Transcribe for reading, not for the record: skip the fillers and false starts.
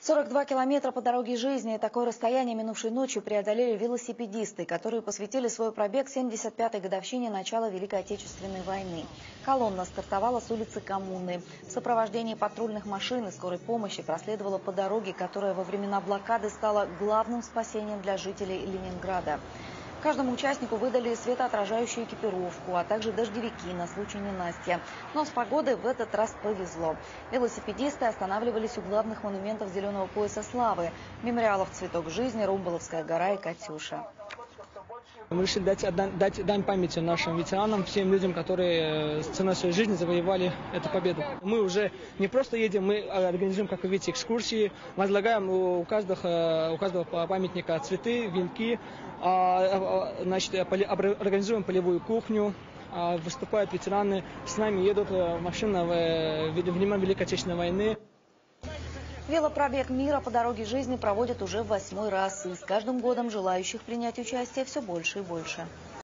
42 километра по дороге жизни. Такое расстояние минувшей ночью преодолели велосипедисты, которые посвятили свой пробег 75-й годовщине начала Великой Отечественной войны. Колонна стартовала с улицы Коммуны. В сопровождении патрульных машин и скорой помощи проследовала по дороге, которая во времена блокады стала главным спасением для жителей Ленинграда. Каждому участнику выдали светоотражающую экипировку, а также дождевики на случай ненастья. Но с погодой в этот раз повезло. Велосипедисты останавливались у главных монументов Зеленого пояса славы – мемориалов «Цветок жизни», Румболовская гора и «Катюша». Мы решили дать дань памяти нашим ветеранам, всем людям, которые с ценой своей жизни завоевали эту победу. Мы уже не просто едем, мы организуем, как вы видите, экскурсии, возлагаем у каждого памятника цветы, венки, значит, организуем полевую кухню, выступают ветераны, с нами едут машины в времена Великой Отечественной войны. Велопробег мира по дороге жизни проводят уже в 8-й раз. И с каждым годом желающих принять участие все больше и больше.